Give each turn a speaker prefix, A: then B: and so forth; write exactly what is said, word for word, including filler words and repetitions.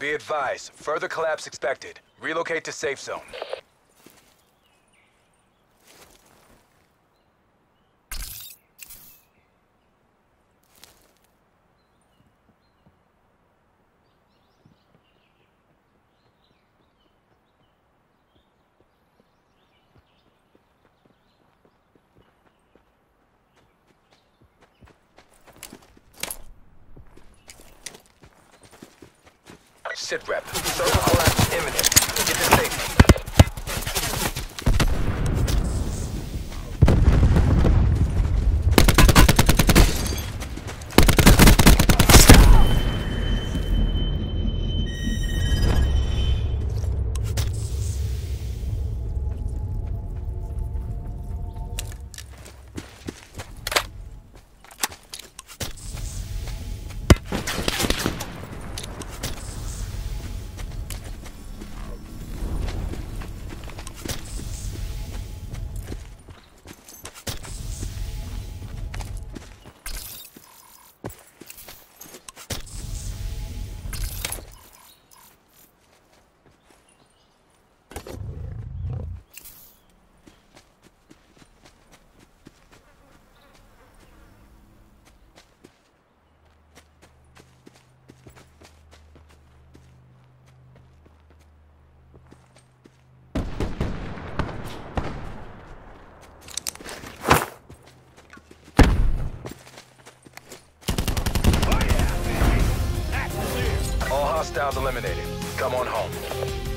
A: Be advised, further collapse expected. Relocate to safe zone. Sit rep. Circle collapse imminent. Get to safety. Hostiles eliminated. Come on home.